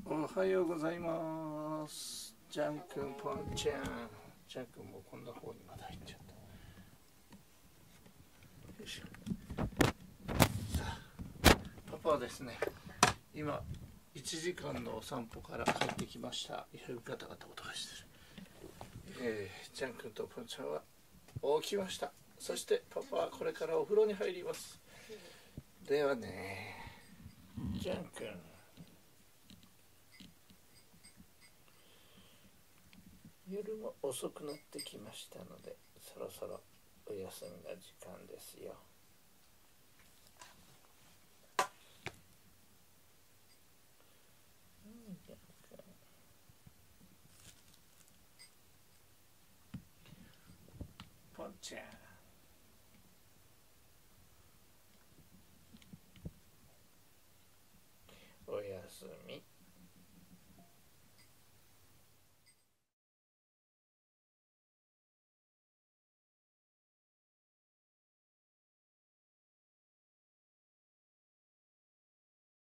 おはようございます。ジャン君、ポンちゃん。ジャン君もこんな方にまだ入っちゃった。よいしょ。さあ、パパはですね、今1時間のお散歩から帰ってきました。いろいろガタガタ音がしてる。ジャン君とポンちゃんは起きました。そしてパパはこれからお風呂に入ります。ではね、ジャン君。夜も遅くなってきましたので、そろそろお休みの時間ですよ。ポンちゃん。おやすみ。